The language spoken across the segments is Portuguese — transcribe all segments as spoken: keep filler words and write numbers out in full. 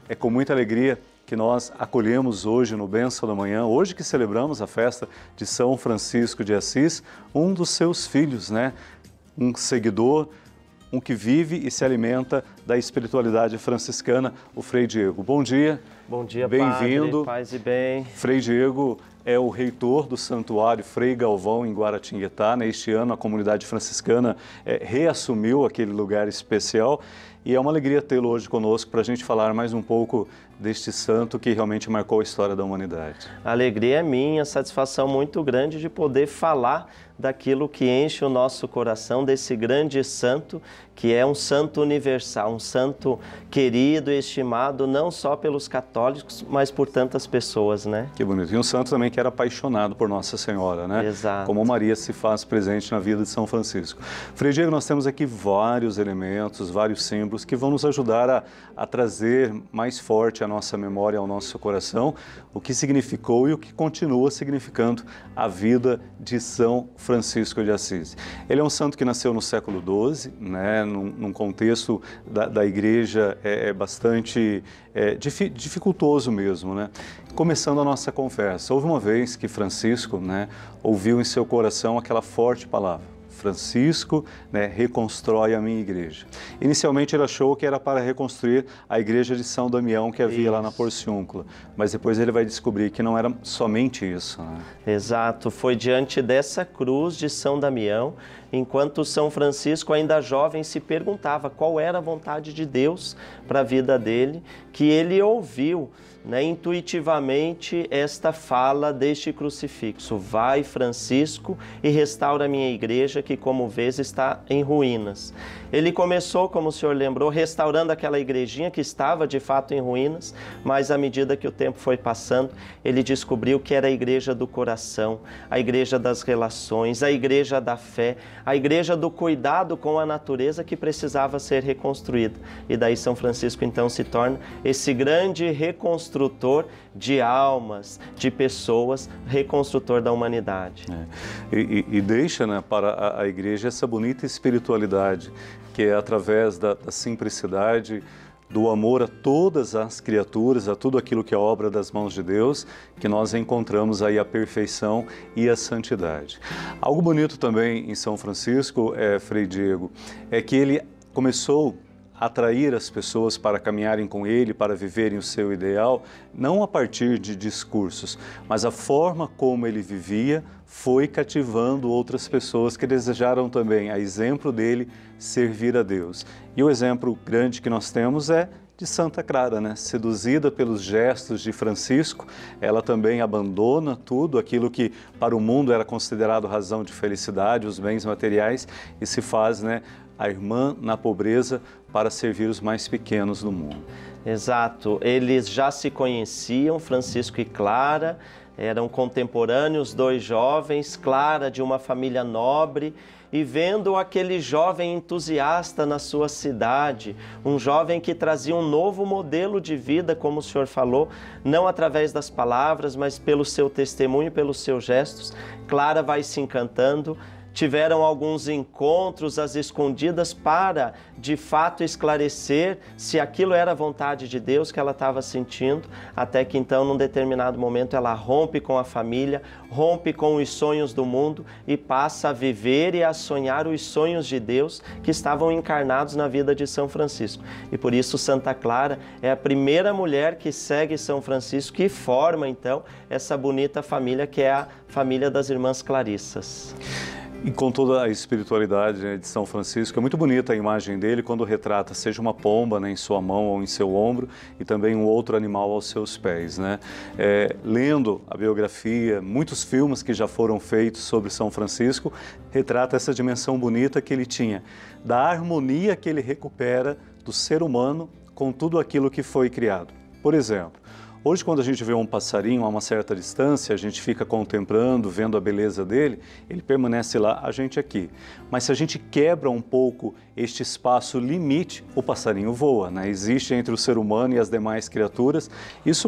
É com muita alegria que nós acolhemos hoje no Bênção da Manhã, hoje que celebramos a festa de São Francisco de Assis, um dos seus filhos, né? Um seguidor, um que vive e se alimenta da espiritualidade franciscana, o Frei Diego. Bom dia. Bom dia, bem-vindo. Paz e bem. Frei Diego é o reitor do Santuário Frei Galvão, em Guaratinguetá. Neste ano, a comunidade franciscana é, reassumiu aquele lugar especial e é uma alegria tê-lo hoje conosco para a gente falar mais um pouco deste santo que realmente marcou a história da humanidade. A alegria é minha, satisfação muito grande de poder falar daquilo que enche o nosso coração, desse grande santo, que é um santo universal, um santo querido e estimado não só pelos católicos, mas por tantas pessoas, né? Que bonito. E um santo também que era apaixonado por Nossa Senhora, né? Exato. Como Maria se faz presente na vida de São Francisco. Frei Diego, nós temos aqui vários elementos, vários símbolos que vão nos ajudar a, a trazer mais forte a nossa memória, ao nosso coração, o que significou e o que continua significando a vida de São Francisco de Assis. Ele é um santo que nasceu no século doze, né, num, num contexto da, da igreja é, é bastante é, difi, dificultoso mesmo, né? Começando a nossa conversa, houve uma vez que Francisco, né, ouviu em seu coração aquela forte palavra: Francisco, né, reconstrói a minha igreja. Inicialmente ele achou que era para reconstruir a igreja de São Damião que havia isso. lá na Porciúncula, mas depois ele vai descobrir que não era somente isso, né? Exato, foi diante dessa cruz de São Damião, enquanto São Francisco, ainda jovem, se perguntava qual era a vontade de Deus para a vida dele, que ele ouviu, né, intuitivamente esta fala deste crucifixo: vai, Francisco, e restaura a minha igreja que, como vês, está em ruínas. Ele começou, como o senhor lembrou, restaurando aquela igrejinha que estava de fato em ruínas, mas à medida que o tempo foi passando, ele descobriu que era a igreja do coração, a igreja das relações, a igreja da fé, a igreja do cuidado com a natureza que precisava ser reconstruída. E daí São Francisco então se torna esse grande reconstrutor de almas, de pessoas, reconstrutor da humanidade. É. E, e, e deixa, né, para a, a igreja essa bonita espiritualidade, que é através da, da simplicidade, do amor a todas as criaturas, a tudo aquilo que é obra das mãos de Deus, que nós encontramos aí a perfeição e a santidade. Algo bonito também em São Francisco, é, Frei Diego, é que ele começou a atrair as pessoas para caminharem com ele, para viverem o seu ideal, não a partir de discursos, mas a forma como ele vivia foi cativando outras pessoas que desejaram também, a exemplo dele, servir a Deus. E o exemplo grande que nós temos é de Santa Clara, né? Seduzida pelos gestos de Francisco, ela também abandona tudo aquilo que para o mundo era considerado razão de felicidade, os bens materiais, e se faz, né, a irmã na pobreza para servir os mais pequenos do mundo. Exato, eles já se conheciam, Francisco e Clara, eram contemporâneos, dois jovens, Clara de uma família nobre, e vendo aquele jovem entusiasta na sua cidade, um jovem que trazia um novo modelo de vida, como o senhor falou, não através das palavras, mas pelo seu testemunho, pelos seus gestos, Clara vai se encantando. Tiveram alguns encontros às escondidas para, de fato, esclarecer se aquilo era a vontade de Deus que ela estava sentindo, até que então, num determinado momento, ela rompe com a família, rompe com os sonhos do mundo e passa a viver e a sonhar os sonhos de Deus que estavam encarnados na vida de São Francisco. E por isso Santa Clara é a primeira mulher que segue São Francisco, que forma, então, essa bonita família que é a família das Irmãs Clarissas. E com toda a espiritualidade, né, de São Francisco, é muito bonita a imagem dele quando retrata, seja uma pomba, né, em sua mão ou em seu ombro, e também um outro animal aos seus pés, né? É, lendo a biografia, muitos filmes que já foram feitos sobre São Francisco, retrata essa dimensão bonita que ele tinha, da harmonia que ele recupera do ser humano com tudo aquilo que foi criado. Por exemplo, hoje, quando a gente vê um passarinho a uma certa distância, a gente fica contemplando, vendo a beleza dele, ele permanece lá, a gente aqui. Mas se a gente quebra um pouco este espaço limite, o passarinho voa, né? Existe entre o ser humano e as demais criaturas, isso pela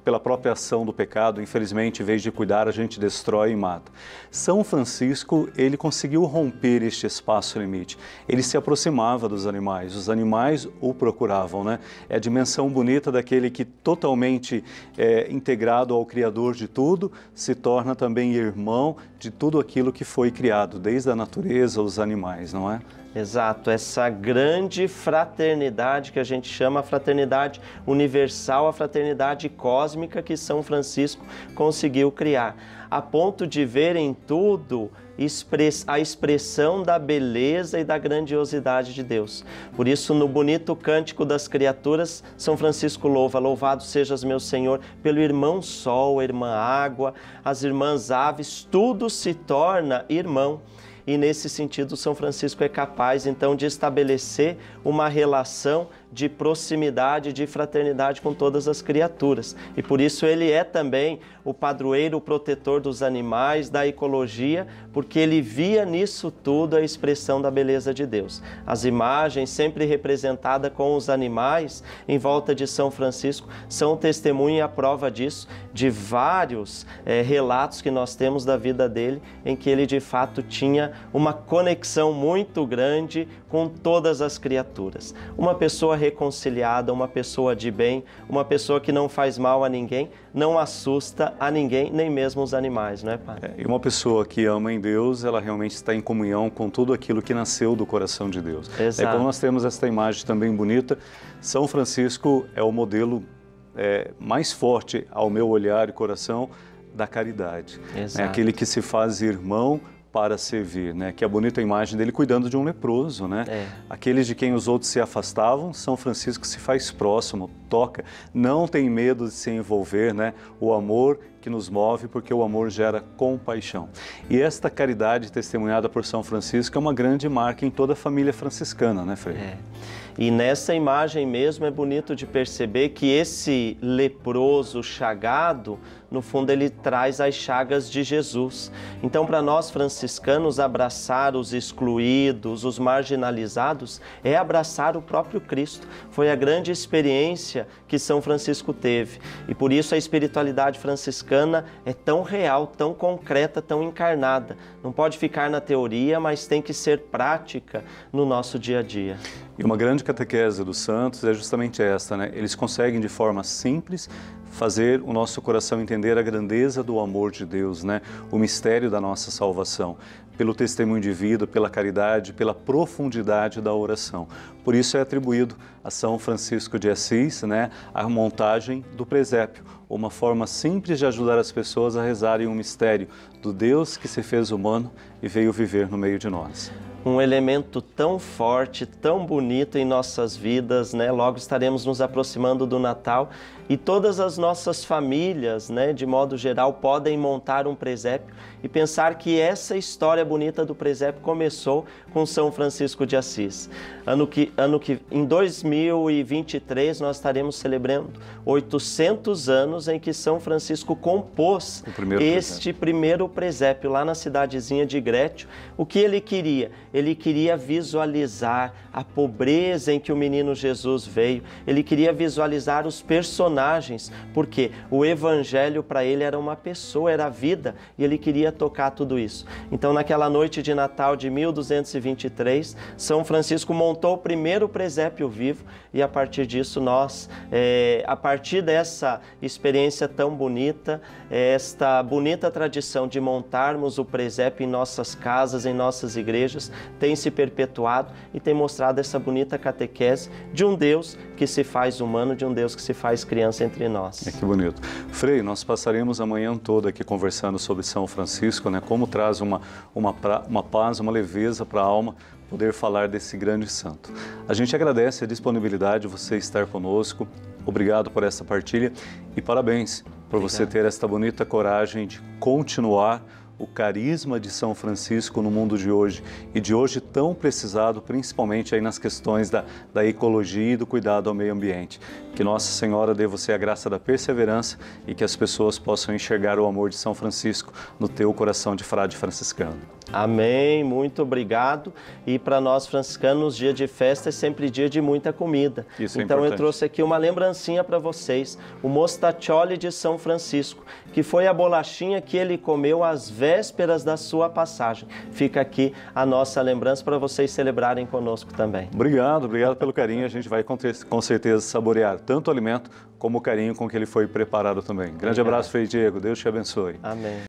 pela própria ação do pecado, infelizmente, em vez de cuidar, a gente destrói e mata. São Francisco, ele conseguiu romper este espaço-limite. Ele se aproximava dos animais, os animais o procuravam, né? É a dimensão bonita daquele que, totalmente é, integrado ao Criador de tudo, se torna também irmão de tudo aquilo que foi criado, desde a natureza, os animais, não é? Exato, essa grande fraternidade que a gente chama a fraternidade universal, a fraternidade cósmica que São Francisco conseguiu criar, a ponto de ver em tudo a expressão da beleza e da grandiosidade de Deus. Por isso, no bonito Cântico das Criaturas, São Francisco louva: louvado sejas, meu Senhor, pelo irmão Sol, a irmã Água, as irmãs Aves, tudo se torna irmão. E nesse sentido, São Francisco é capaz, então, de estabelecer uma relação de proximidade, de fraternidade com todas as criaturas. E por isso ele é também o padroeiro, o protetor dos animais, da ecologia, porque ele via nisso tudo a expressão da beleza de Deus. As imagens, sempre representadas com os animais em volta de São Francisco, são testemunha e a prova disso, de vários é, relatos que nós temos da vida dele, em que ele de fato tinha uma conexão muito grande com todas as criaturas. Uma pessoa reconciliada, uma pessoa de bem, uma pessoa que não faz mal a ninguém, não assusta a ninguém, nem mesmo os animais, não é, Padre? É, e uma pessoa que ama em Deus, ela realmente está em comunhão com tudo aquilo que nasceu do coração de Deus. Exato. É, como nós temos esta imagem também bonita, São Francisco é o modelo é, mais forte ao meu olhar e coração da caridade. Exato. É aquele que se faz irmão para servir, né? Que é a bonita imagem dele cuidando de um leproso, né? É. Aqueles de quem os outros se afastavam, São Francisco se faz próximo, toca, não tem medo de se envolver, né? O amor que nos move, porque o amor gera compaixão. E esta caridade testemunhada por São Francisco é uma grande marca em toda a família franciscana, né, Frei? É. E nessa imagem mesmo é bonito de perceber que esse leproso chagado, no fundo, ele traz as chagas de Jesus. Então, para nós franciscanos, abraçar os excluídos, os marginalizados, é abraçar o próprio Cristo. Foi a grande experiência que São Francisco teve. E por isso a espiritualidade franciscana é tão real, tão concreta, tão encarnada. Não pode ficar na teoria, mas tem que ser prática no nosso dia a dia. E uma grande catequese dos santos é justamente esta, né? Eles conseguem de forma simples fazer o nosso coração entender a grandeza do amor de Deus, né? O mistério da nossa salvação, pelo testemunho de vida, pela caridade, pela profundidade da oração. Por isso é atribuído a São Francisco de Assis, né, a montagem do presépio, uma forma simples de ajudar as pessoas a rezarem um mistério do Deus que se fez humano e veio viver no meio de nós. Um elemento tão forte, tão bonito em nossas vidas, né? Logo estaremos nos aproximando do Natal e todas as nossas famílias, né, de modo geral, podem montar um presépio e pensar que essa história bonita do presépio começou com São Francisco de Assis. Ano que, ano que, em dois mil e vinte e três nós estaremos celebrando oitocentos anos em que São Francisco compôs este presépio. primeiro presépio lá na cidadezinha de Grétio. O que ele queria? Ele queria visualizar a pobreza em que o menino Jesus veio. Ele queria visualizar os personagens, porque o evangelho para ele era uma pessoa, era a vida, e ele queria tocar tudo isso. Então, naquela noite de Natal de mil duzentos e vinte e três, São Francisco montou o primeiro presépio vivo e a partir disso nós, é, a partir dessa experiência tão bonita, esta bonita tradição de montarmos o presépio em nossas casas, em nossas igrejas, tem se perpetuado e tem mostrado essa bonita catequese de um Deus que se faz humano, de um Deus que se faz criança entre nós. É, que bonito. Frei, nós passaremos a manhã toda aqui conversando sobre São Francisco, né? Como traz uma, uma, uma paz, uma leveza para a alma poder falar desse grande santo. A gente agradece a disponibilidade de você estar conosco. Obrigado por essa partilha e parabéns por Obrigado. Você ter esta bonita coragem de continuar o carisma de São Francisco no mundo de hoje, e de hoje tão precisado, principalmente aí nas questões da, da ecologia e do cuidado ao meio ambiente. Que Nossa Senhora dê você a graça da perseverança e que as pessoas possam enxergar o amor de São Francisco no teu coração de frade franciscano. Amém, muito obrigado. E para nós franciscanos, dia de festa é sempre dia de muita comida. Isso é então importante. Eu trouxe aqui uma lembrancinha para vocês, o mostaccioli de São Francisco, que foi a bolachinha que ele comeu às vésperas da sua passagem. Fica aqui a nossa lembrança para vocês celebrarem conosco também. Obrigado, obrigado pelo carinho. A gente vai com, com certeza saborear tanto o alimento como o carinho com que ele foi preparado também. Grande Obrigado. abraço, Frei Diego. Deus te abençoe. Amém.